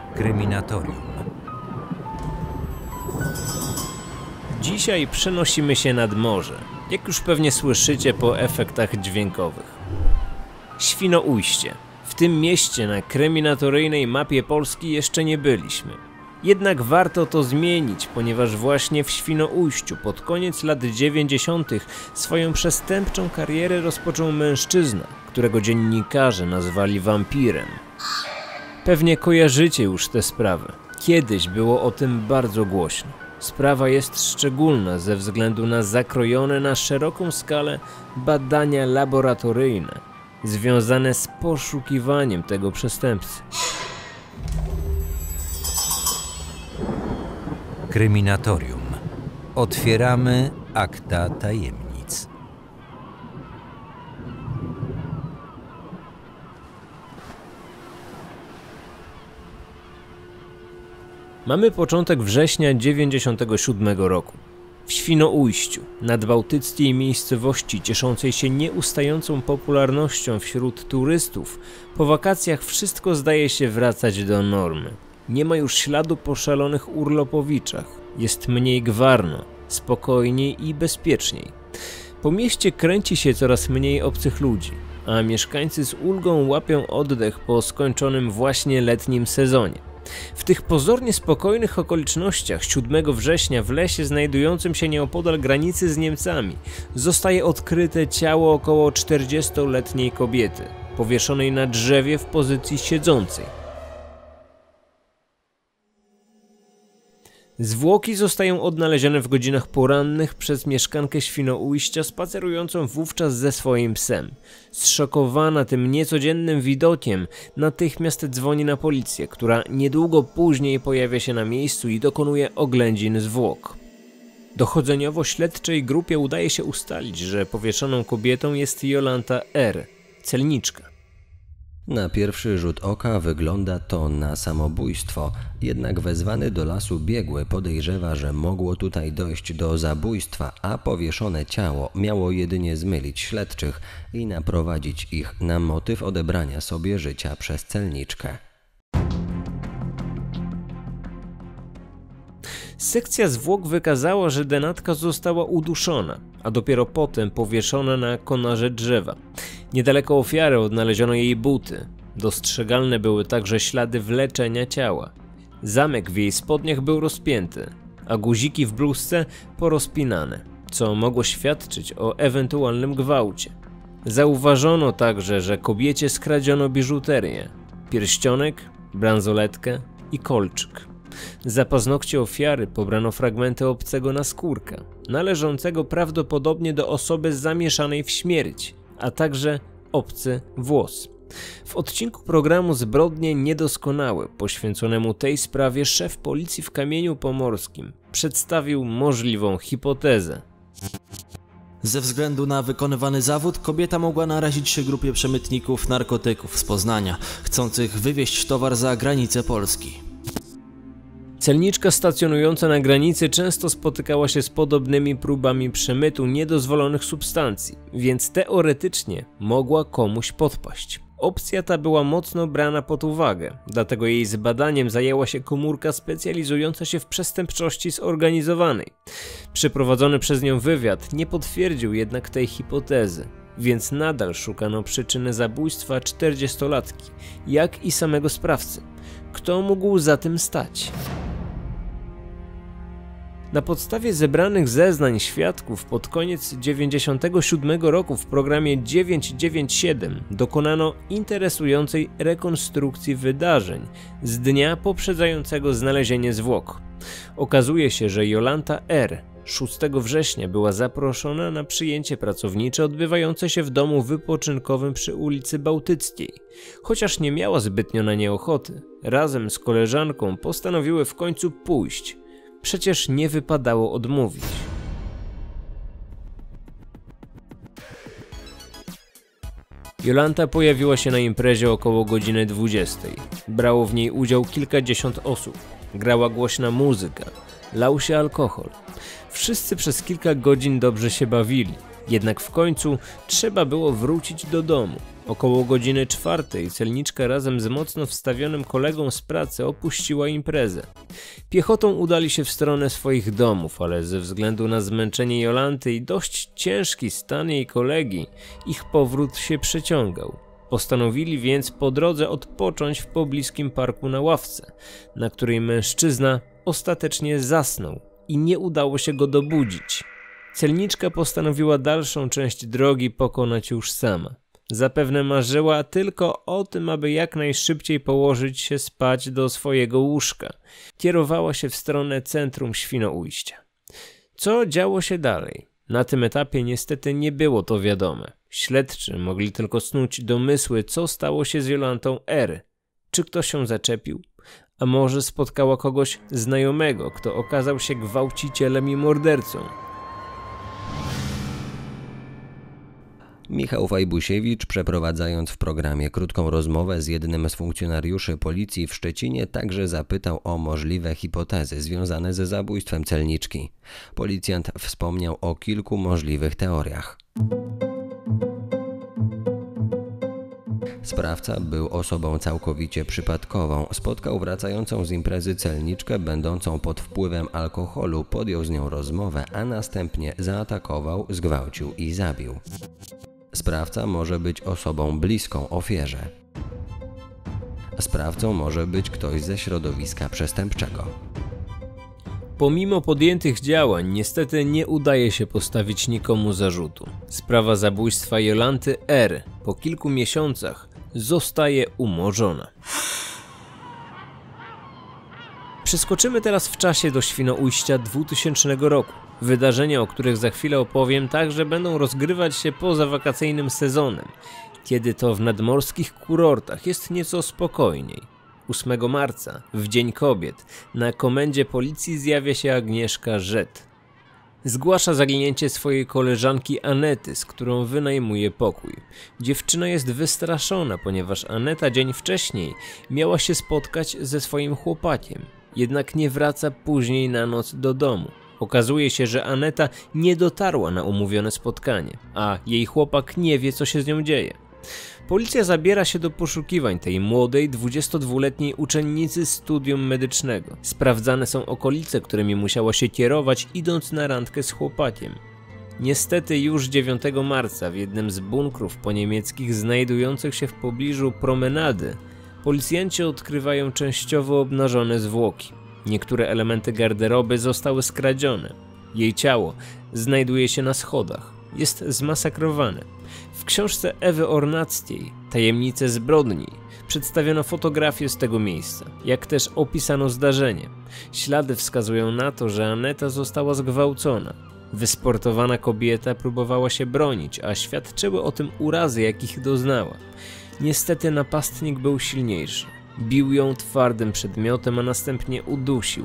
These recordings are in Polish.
Kryminatorium. Dzisiaj przenosimy się nad morze, jak już pewnie słyszycie po efektach dźwiękowych. Świnoujście. W tym mieście na kryminatoryjnej mapie Polski jeszcze nie byliśmy. Jednak warto to zmienić, ponieważ właśnie w Świnoujściu pod koniec lat 90. swoją przestępczą karierę rozpoczął mężczyzna, którego dziennikarze nazwali wampirem. Pewnie kojarzycie już tę sprawę. Kiedyś było o tym bardzo głośno. Sprawa jest szczególna ze względu na zakrojone na szeroką skalę badania laboratoryjne związane z poszukiwaniem tego przestępcy. Kryminatorium. Otwieramy akta tajemnic. Mamy początek września 1997 roku. W Świnoujściu, nadbałtyckiej miejscowości cieszącej się nieustającą popularnością wśród turystów, po wakacjach wszystko zdaje się wracać do normy. Nie ma już śladu po szalonych urlopowiczach, jest mniej gwarno, spokojniej i bezpieczniej. Po mieście kręci się coraz mniej obcych ludzi, a mieszkańcy z ulgą łapią oddech po skończonym właśnie letnim sezonie. W tych pozornie spokojnych okolicznościach 7 września w lesie znajdującym się nieopodal granicy z Niemcami zostaje odkryte ciało około 40-letniej kobiety, powieszonej na drzewie w pozycji siedzącej. Zwłoki zostają odnalezione w godzinach porannych przez mieszkankę Świnoujścia spacerującą wówczas ze swoim psem. Zszokowana tym niecodziennym widokiem natychmiast dzwoni na policję, która niedługo później pojawia się na miejscu i dokonuje oględzin zwłok. Dochodzeniowo-śledczej grupie udaje się ustalić, że powieszoną kobietą jest Jolanta R., celniczka. Na pierwszy rzut oka wygląda to na samobójstwo, jednak wezwany do lasu biegły podejrzewa, że mogło tutaj dojść do zabójstwa, a powieszone ciało miało jedynie zmylić śledczych i naprowadzić ich na motyw odebrania sobie życia przez celniczkę. Sekcja zwłok wykazała, że denatka została uduszona, a dopiero potem powieszona na konarze drzewa. Niedaleko ofiary odnaleziono jej buty. Dostrzegalne były także ślady wleczenia ciała. Zamek w jej spodniach był rozpięty, a guziki w bluzce porozpinane, co mogło świadczyć o ewentualnym gwałcie. Zauważono także, że kobiecie skradziono biżuterię, pierścionek, bransoletkę i kolczyk. Za paznokcie ofiary pobrano fragmenty obcego naskórka, należącego prawdopodobnie do osoby zamieszanej w śmierć, a także obcy włos. W odcinku programu Zbrodnie Niedoskonałe, poświęconemu tej sprawie, szef policji w Kamieniu Pomorskim przedstawił możliwą hipotezę. Ze względu na wykonywany zawód kobieta mogła narazić się grupie przemytników narkotyków z Poznania, chcących wywieźć towar za granicę Polski. Celniczka stacjonująca na granicy często spotykała się z podobnymi próbami przemytu niedozwolonych substancji, więc teoretycznie mogła komuś podpaść. Opcja ta była mocno brana pod uwagę, dlatego jej zbadaniem zajęła się komórka specjalizująca się w przestępczości zorganizowanej. Przeprowadzony przez nią wywiad nie potwierdził jednak tej hipotezy, więc nadal szukano przyczyny zabójstwa 40-latki, jak i samego sprawcy. Kto mógł za tym stać? Na podstawie zebranych zeznań świadków pod koniec 1997 roku w programie 997 dokonano interesującej rekonstrukcji wydarzeń z dnia poprzedzającego znalezienie zwłok. Okazuje się, że Jolanta R. 6 września była zaproszona na przyjęcie pracownicze odbywające się w domu wypoczynkowym przy ulicy Bałtyckiej. Chociaż nie miała zbytnio na nie ochoty, razem z koleżanką postanowiły w końcu pójść. Przecież nie wypadało odmówić. Jolanta pojawiła się na imprezie około godziny 20. Brało w niej udział kilkadziesiąt osób. Grała głośna muzyka. Lał się alkohol. Wszyscy przez kilka godzin dobrze się bawili. Jednak w końcu trzeba było wrócić do domu. Około godziny 4 celniczka razem z mocno wstawionym kolegą z pracy opuściła imprezę. Piechotą udali się w stronę swoich domów, ale ze względu na zmęczenie Jolanty i dość ciężki stan jej kolegi, ich powrót się przeciągał. Postanowili więc po drodze odpocząć w pobliskim parku na ławce, na której mężczyzna ostatecznie zasnął i nie udało się go dobudzić. Celniczka postanowiła dalszą część drogi pokonać już sama. Zapewne marzyła tylko o tym, aby jak najszybciej położyć się spać do swojego łóżka. Kierowała się w stronę centrum Świnoujścia. Co działo się dalej? Na tym etapie niestety nie było to wiadome. Śledczy mogli tylko snuć domysły, co stało się z Jolantą R. Czy ktoś ją zaczepił? A może spotkała kogoś znajomego, kto okazał się gwałcicielem i mordercą? Michał Fajbusiewicz, przeprowadzając w programie krótką rozmowę z jednym z funkcjonariuszy policji w Szczecinie, także zapytał o możliwe hipotezy związane ze zabójstwem celniczki. Policjant wspomniał o kilku możliwych teoriach. Sprawca był osobą całkowicie przypadkową. Spotkał wracającą z imprezy celniczkę będącą pod wpływem alkoholu, podjął z nią rozmowę, a następnie zaatakował, zgwałcił i zabił. Sprawca może być osobą bliską ofierze. Sprawcą może być ktoś ze środowiska przestępczego. Pomimo podjętych działań, niestety nie udaje się postawić nikomu zarzutu. Sprawa zabójstwa Jolanty R. po kilku miesiącach zostaje umorzona. Przeskoczymy teraz w czasie do Świnoujścia 2000 roku. Wydarzenia, o których za chwilę opowiem, także będą rozgrywać się poza wakacyjnym sezonem, kiedy to w nadmorskich kurortach jest nieco spokojniej. 8 marca, w Dzień Kobiet, na komendzie policji zjawia się Agnieszka Rzet. Zgłasza zaginięcie swojej koleżanki Anety, z którą wynajmuje pokój. Dziewczyna jest wystraszona, ponieważ Aneta dzień wcześniej miała się spotkać ze swoim chłopakiem, jednak nie wraca później na noc do domu. Okazuje się, że Aneta nie dotarła na umówione spotkanie, a jej chłopak nie wie, co się z nią dzieje. Policja zabiera się do poszukiwań tej młodej, 22-letniej uczennicy studium medycznego. Sprawdzane są okolice, którymi musiała się kierować, idąc na randkę z chłopakiem. Niestety już 9 marca w jednym z bunkrów poniemieckich znajdujących się w pobliżu promenady policjanci odkrywają częściowo obnażone zwłoki. Niektóre elementy garderoby zostały skradzione. Jej ciało znajduje się na schodach. Jest zmasakrowane. W książce Ewy Ornackiej Tajemnice zbrodni przedstawiono fotografię z tego miejsca, jak też opisano zdarzenie. Ślady wskazują na to, że Aneta została zgwałcona. Wysportowana kobieta próbowała się bronić, a świadczyły o tym urazy, jakich doznała. Niestety napastnik był silniejszy. Bił ją twardym przedmiotem, a następnie udusił.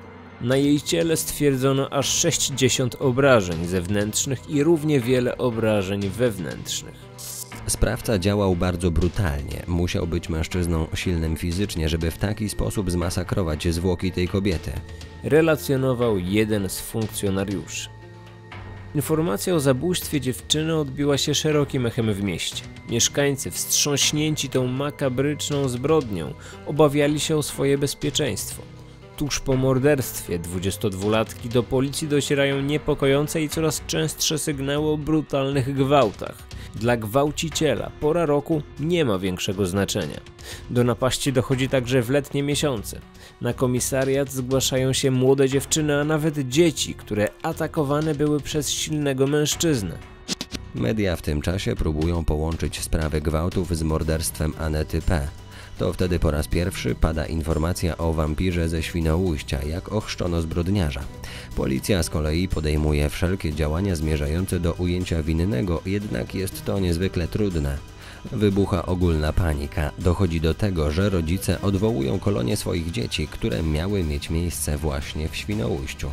Na jej ciele stwierdzono aż 60 obrażeń zewnętrznych i równie wiele obrażeń wewnętrznych. Sprawca działał bardzo brutalnie. Musiał być mężczyzną silnym fizycznie, żeby w taki sposób zmasakrować zwłoki tej kobiety. Relacjonował jeden z funkcjonariuszy. Informacja o zabójstwie dziewczyny odbiła się szerokim echem w mieście. Mieszkańcy, wstrząśnięci tą makabryczną zbrodnią, obawiali się o swoje bezpieczeństwo. Tuż po morderstwie 22-latki do policji docierają niepokojące i coraz częstsze sygnały o brutalnych gwałtach. Dla gwałciciela pora roku nie ma większego znaczenia. Do napaści dochodzi także w letnie miesiące. Na komisariat zgłaszają się młode dziewczyny, a nawet dzieci, które atakowane były przez silnego mężczyznę. Media w tym czasie próbują połączyć sprawę gwałtów z morderstwem Anety P. To wtedy po raz pierwszy pada informacja o wampirze ze Świnoujścia, jak ochrzczono zbrodniarza. Policja z kolei podejmuje wszelkie działania zmierzające do ujęcia winnego, jednak jest to niezwykle trudne. Wybucha ogólna panika. Dochodzi do tego, że rodzice odwołują kolonię swoich dzieci, które miały mieć miejsce właśnie w Świnoujściu.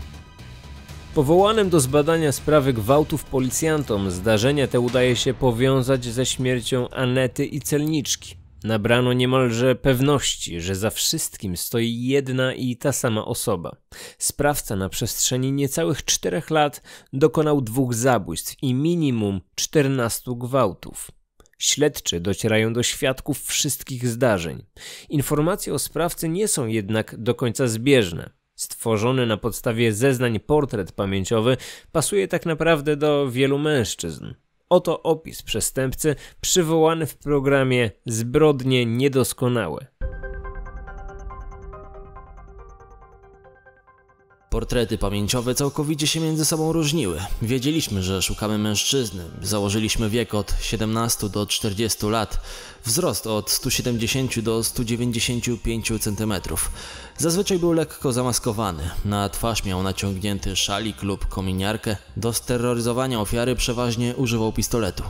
Powołanym do zbadania sprawy gwałtów policjantom zdarzenie te udaje się powiązać ze śmiercią Anety i celniczki. Nabrano niemalże pewności, że za wszystkim stoi jedna i ta sama osoba. Sprawca na przestrzeni niecałych 4 lat dokonał 2 zabójstw i minimum 14 gwałtów. Śledczy docierają do świadków wszystkich zdarzeń. Informacje o sprawcy nie są jednak do końca zbieżne. Stworzony na podstawie zeznań portret pamięciowy pasuje tak naprawdę do wielu mężczyzn. Oto opis przestępcy przywołany w programie Zbrodnie niedoskonałe. Portrety pamięciowe całkowicie się między sobą różniły. Wiedzieliśmy, że szukamy mężczyzny. Założyliśmy wiek od 17 do 40 lat. Wzrost od 170 do 195 cm. Zazwyczaj był lekko zamaskowany. Na twarz miał naciągnięty szalik lub kominiarkę. Do steroryzowania ofiary przeważnie używał pistoletu.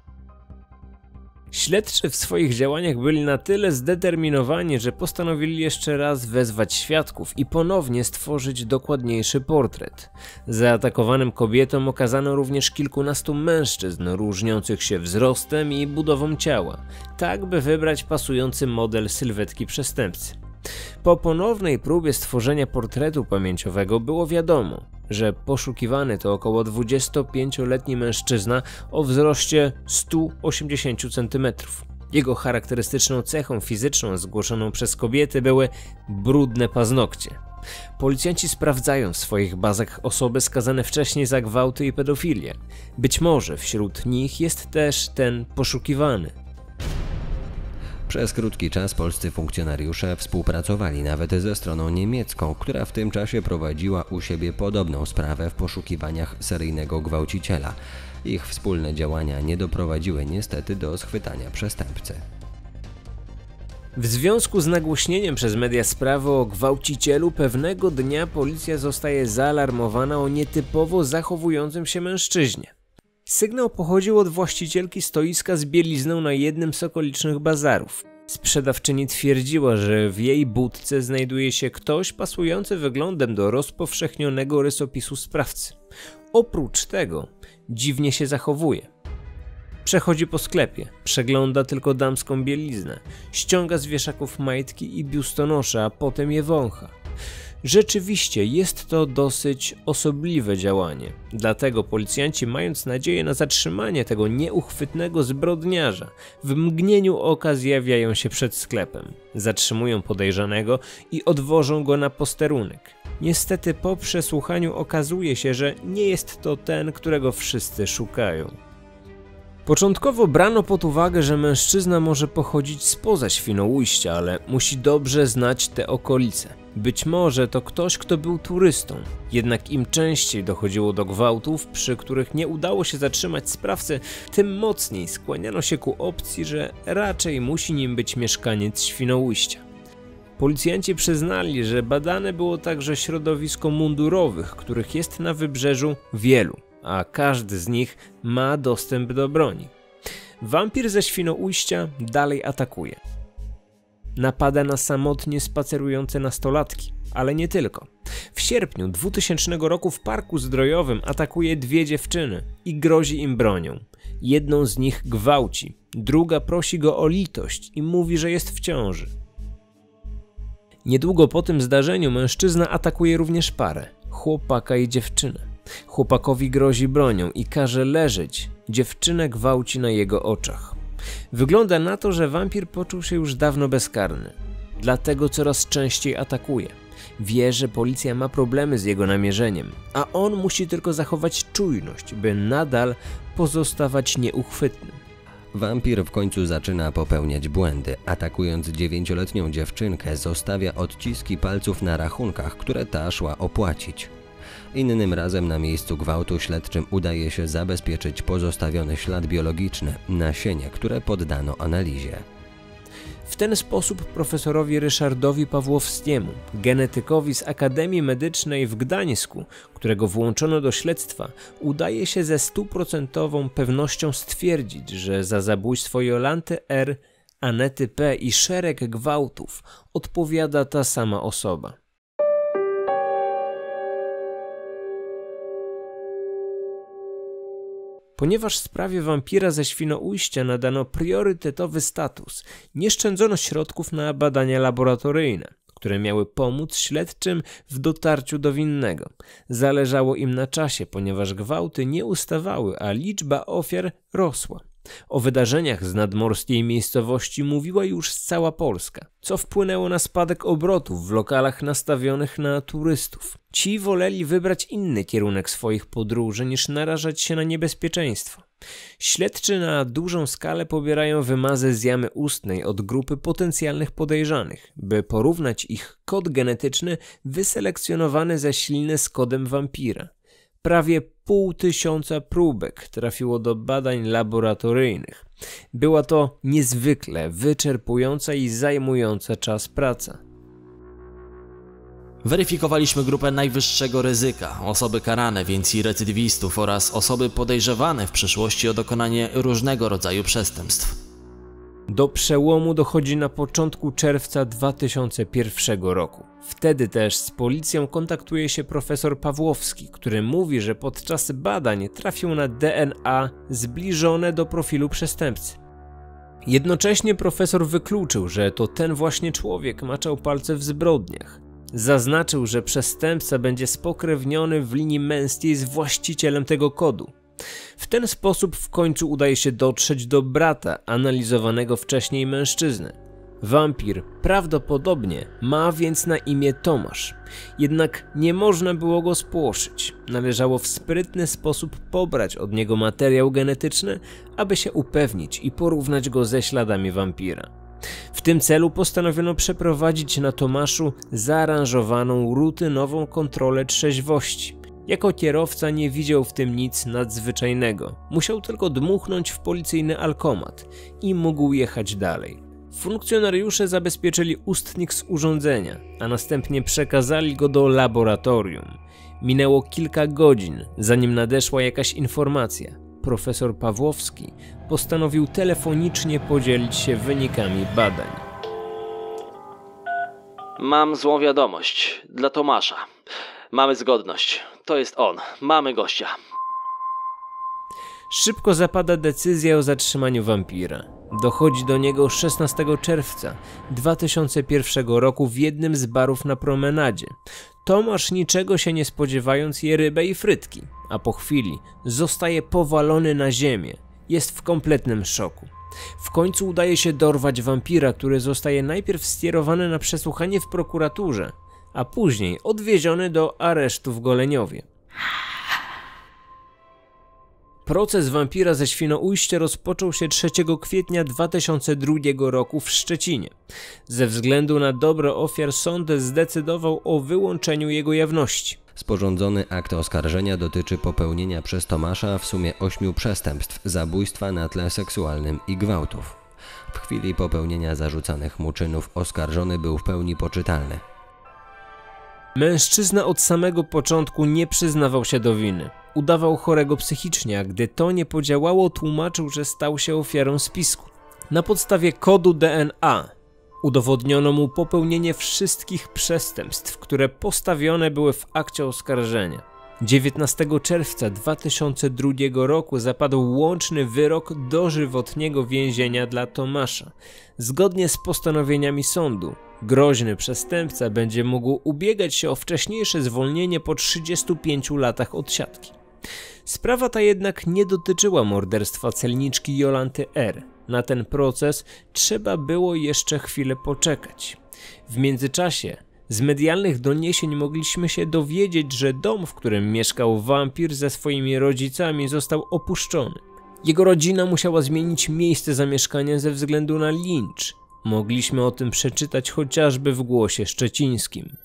Śledczy w swoich działaniach byli na tyle zdeterminowani, że postanowili jeszcze raz wezwać świadków i ponownie stworzyć dokładniejszy portret. Zaatakowanym kobietom okazano również kilkunastu mężczyzn różniących się wzrostem i budową ciała, tak by wybrać pasujący model sylwetki przestępcy. Po ponownej próbie stworzenia portretu pamięciowego było wiadomo, że poszukiwany to około 25-letni mężczyzna o wzroście 180 cm. Jego charakterystyczną cechą fizyczną zgłoszoną przez kobiety były brudne paznokcie. Policjanci sprawdzają w swoich bazach osoby skazane wcześniej za gwałty i pedofilię. Być może wśród nich jest też ten poszukiwany. Przez krótki czas polscy funkcjonariusze współpracowali nawet ze stroną niemiecką, która w tym czasie prowadziła u siebie podobną sprawę w poszukiwaniach seryjnego gwałciciela. Ich wspólne działania nie doprowadziły niestety do schwytania przestępcy. W związku z nagłośnieniem przez media sprawy o gwałcicielu pewnego dnia policja zostaje zaalarmowana o nietypowo zachowującym się mężczyźnie. Sygnał pochodził od właścicielki stoiska z bielizną na jednym z okolicznych bazarów. Sprzedawczyni twierdziła, że w jej budce znajduje się ktoś pasujący wyglądem do rozpowszechnionego rysopisu sprawcy. Oprócz tego dziwnie się zachowuje. Przechodzi po sklepie, przegląda tylko damską bieliznę, ściąga z wieszaków majtki i biustonosze, a potem je wącha. Rzeczywiście jest to dosyć osobliwe działanie, dlatego policjanci, mając nadzieję na zatrzymanie tego nieuchwytnego zbrodniarza, w mgnieniu oka zjawiają się przed sklepem, zatrzymują podejrzanego i odwożą go na posterunek. Niestety po przesłuchaniu okazuje się, że nie jest to ten, którego wszyscy szukają. Początkowo brano pod uwagę, że mężczyzna może pochodzić spoza Świnoujścia, ale musi dobrze znać te okolice. Być może to ktoś, kto był turystą. Jednak im częściej dochodziło do gwałtów, przy których nie udało się zatrzymać sprawcy, tym mocniej skłaniano się ku opcji, że raczej musi nim być mieszkaniec Świnoujścia. Policjanci przyznali, że badane było także środowisko mundurowych, których jest na wybrzeżu wielu, a każdy z nich ma dostęp do broni. Wampir ze Świnoujścia dalej atakuje. Napada na samotnie spacerujące nastolatki, ale nie tylko. W sierpniu 2000 roku w parku zdrojowym atakuje dwie dziewczyny i grozi im bronią. Jedną z nich gwałci, druga prosi go o litość i mówi, że jest w ciąży. Niedługo po tym zdarzeniu mężczyzna atakuje również parę, chłopaka i dziewczynę. Chłopakowi grozi bronią i każe leżeć, dziewczynę gwałci na jego oczach. Wygląda na to, że wampir poczuł się już dawno bezkarny, dlatego coraz częściej atakuje. Wie, że policja ma problemy z jego namierzeniem, a on musi tylko zachować czujność, by nadal pozostawać nieuchwytnym. Wampir w końcu zaczyna popełniać błędy. Atakując 9-letnią dziewczynkę, zostawia odciski palców na rachunkach, które ta szła opłacić. Innym razem na miejscu gwałtu śledczym udaje się zabezpieczyć pozostawiony ślad biologiczny, nasienie, które poddano analizie. W ten sposób profesorowi Ryszardowi Pawłowskiemu, genetykowi z Akademii Medycznej w Gdańsku, którego włączono do śledztwa, udaje się ze 100% pewnością stwierdzić, że za zabójstwo Jolanty R., Anety P. i szereg gwałtów odpowiada ta sama osoba. Ponieważ sprawie wampira ze Świnoujścia nadano priorytetowy status, nie szczędzono środków na badania laboratoryjne, które miały pomóc śledczym w dotarciu do winnego. Zależało im na czasie, ponieważ gwałty nie ustawały, a liczba ofiar rosła. O wydarzeniach z nadmorskiej miejscowości mówiła już cała Polska, co wpłynęło na spadek obrotów w lokalach nastawionych na turystów. Ci woleli wybrać inny kierunek swoich podróży niż narażać się na niebezpieczeństwo. Śledczy na dużą skalę pobierają wymazy z jamy ustnej od grupy potencjalnych podejrzanych, by porównać ich kod genetyczny wyselekcjonowany ze śliny z kodem wampira. Prawie 500 próbek trafiło do badań laboratoryjnych. Była to niezwykle wyczerpująca i zajmująca czas praca. Weryfikowaliśmy grupę najwyższego ryzyka, osoby karane, więc i recydywistów oraz osoby podejrzewane w przyszłości o dokonanie różnego rodzaju przestępstw. Do przełomu dochodzi na początku czerwca 2001 roku. Wtedy też z policją kontaktuje się profesor Pawłowski, który mówi, że podczas badań trafił na DNA zbliżone do profilu przestępcy. Jednocześnie profesor wykluczył, że to ten właśnie człowiek maczał palce w zbrodniach. Zaznaczył, że przestępca będzie spokrewniony w linii męskiej z właścicielem tego kodu. W ten sposób w końcu udaje się dotrzeć do brata analizowanego wcześniej mężczyzny. Wampir prawdopodobnie ma więc na imię Tomasz. Jednak nie można było go spłoszyć. Należało w sprytny sposób pobrać od niego materiał genetyczny, aby się upewnić i porównać go ze śladami wampira. W tym celu postanowiono przeprowadzić na Tomaszu zaaranżowaną rutynową kontrolę trzeźwości. Jako kierowca nie widział w tym nic nadzwyczajnego. Musiał tylko dmuchnąć w policyjny alkomat i mógł jechać dalej. Funkcjonariusze zabezpieczyli ustnik z urządzenia, a następnie przekazali go do laboratorium. Minęło kilka godzin, zanim nadeszła jakaś informacja. Profesor Pawłowski postanowił telefonicznie podzielić się wynikami badań. Mam złą wiadomość dla Tomasza. Mamy zgodność. To jest on. Mamy gościa. Szybko zapada decyzja o zatrzymaniu wampira. Dochodzi do niego 16 czerwca 2001 roku w jednym z barów na promenadzie. Tomasz, niczego się nie spodziewając, je rybę i frytki, a po chwili zostaje powalony na ziemię. Jest w kompletnym szoku. W końcu udaje się dorwać wampira, który zostaje najpierw skierowany na przesłuchanie w prokuraturze, a później odwieziony do aresztu w Goleniowie. Proces wampira ze Świnoujścia rozpoczął się 3 kwietnia 2002 roku w Szczecinie. Ze względu na dobro ofiar sąd zdecydował o wyłączeniu jego jawności. Sporządzony akt oskarżenia dotyczy popełnienia przez Tomasza w sumie 8 przestępstw, zabójstwa na tle seksualnym i gwałtów. W chwili popełnienia zarzucanych mu czynów oskarżony był w pełni poczytalny. Mężczyzna od samego początku nie przyznawał się do winy. Udawał chorego psychicznie, a gdy to nie podziałało, tłumaczył, że stał się ofiarą spisku. Na podstawie kodu DNA udowodniono mu popełnienie wszystkich przestępstw, które postawione były w akcie oskarżenia. 19 czerwca 2002 roku zapadł łączny wyrok dożywotniego więzienia dla Tomasza. Zgodnie z postanowieniami sądu, groźny przestępca będzie mógł ubiegać się o wcześniejsze zwolnienie po 35 latach odsiadki. Sprawa ta jednak nie dotyczyła morderstwa celniczki Jolanty R. Na ten proces trzeba było jeszcze chwilę poczekać. W międzyczasie z medialnych doniesień mogliśmy się dowiedzieć, że dom, w którym mieszkał wampir ze swoimi rodzicami, został opuszczony. Jego rodzina musiała zmienić miejsce zamieszkania ze względu na lincz. Mogliśmy o tym przeczytać chociażby w Głosie Szczecińskim.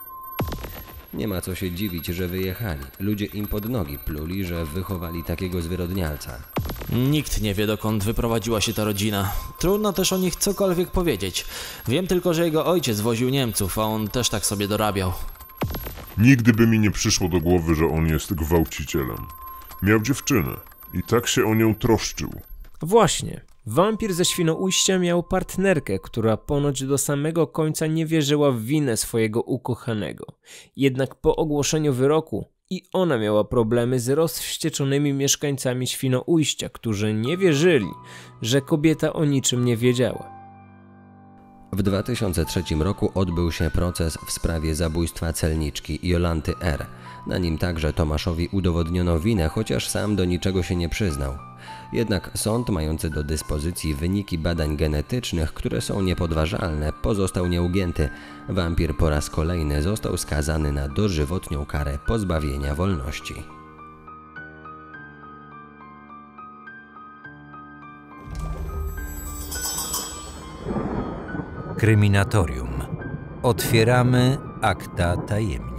Nie ma co się dziwić, że wyjechali. Ludzie im pod nogi pluli, że wychowali takiego zwyrodnialca. Nikt nie wie, dokąd wyprowadziła się ta rodzina. Trudno też o nich cokolwiek powiedzieć. Wiem tylko, że jego ojciec woził Niemców, a on też tak sobie dorabiał. Nigdy by mi nie przyszło do głowy, że on jest gwałcicielem. Miał dziewczynę i tak się o nią troszczył. Właśnie. Wampir ze Świnoujścia miał partnerkę, która ponoć do samego końca nie wierzyła w winę swojego ukochanego. Jednak po ogłoszeniu wyroku i ona miała problemy z rozwścieczonymi mieszkańcami Świnoujścia, którzy nie wierzyli, że kobieta o niczym nie wiedziała. W 2003 roku odbył się proces w sprawie zabójstwa celniczki Jolanty R. Na nim także Tomaszowi udowodniono winę, chociaż sam do niczego się nie przyznał. Jednak sąd mający do dyspozycji wyniki badań genetycznych, które są niepodważalne, pozostał nieugięty. Wampir po raz kolejny został skazany na dożywotnią karę pozbawienia wolności. Kryminatorium. Otwieramy akta tajemnic.